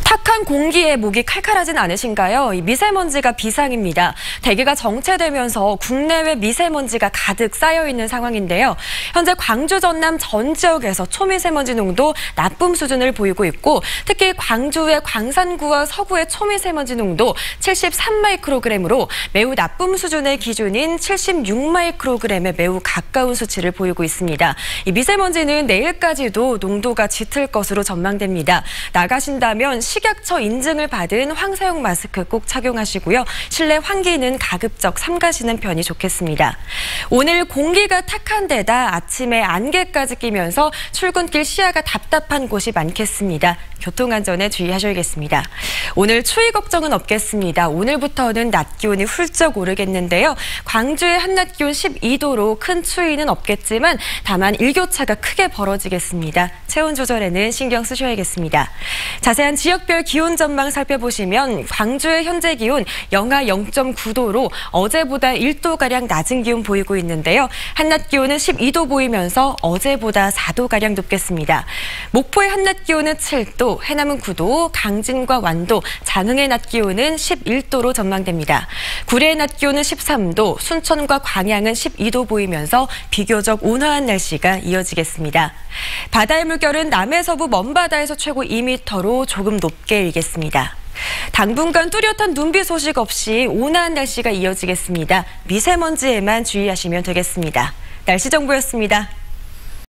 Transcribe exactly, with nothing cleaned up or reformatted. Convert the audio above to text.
탁한 공기에 목이 칼칼하진 않으신가요? 이 미세먼지가 비상입니다. 대기가 정체되면서 국내외 미세먼지가 가득 쌓여있는 상황인데요. 현재 광주, 전남 전 지역에서 초미세먼지 농도 나쁨 수준을 보이고 있고 특히 광주의 광산구와 서구의 초미세먼지 농도 칠십삼 마이크로그램으로 매우 나쁨 수준의 기준인 칠십육 마이크로그램에 매우 가까운 수치를 보이고 있습니다. 이 미세먼지는 내일까지도 농도가 짙을 것으로 전망됩니다. 나가신다면 식약처 인증을 받은 황사용 마스크 꼭 착용하시고요. 실내 환기는 가급적 삼가시는 편이 좋겠습니다. 오늘 공기가 탁한 데다 아침에 안개까지 끼면서 출근길 시야가 답답한 곳이 많겠습니다. 교통안전에 주의하셔야겠습니다. 오늘 추위 걱정은 없겠습니다. 오늘부터는 낮 기온이 훌쩍 오르겠는데요. 광주의 한낮 기온 십이 도로 큰 추위는 없겠지만 다만 일교차가 크게 벌어지겠습니다. 체온 조절에는 신경 쓰셔야겠습니다. 자세한 지역별 기온 전망 살펴보시면 광주의 현재 기온 영하 영 점 구 도로 어제보다 일 도가량 낮은 기온 보이고 있는데요. 한낮 기온은 십이 도 보이면서 어제보다 사 도가량 높겠습니다. 목포의 한낮 기온은 칠 도, 해남은 구 도, 강진과 완도, 장흥의 낮 기온은 십일 도로 전망됩니다. 구례의 낮 기온은 십삼 도, 순천과 광양은 십이 도 보이면서 비교적 온화한 날씨가 이어지겠습니다. 바다의 물결은 남해서부 먼바다에서 최고 이 미터로 조금 높게 일겠습니다. 당분간 뚜렷한 눈비 소식 없이 온화한 날씨가 이어지겠습니다. 미세먼지에만 주의하시면 되겠습니다. 날씨 정보였습니다.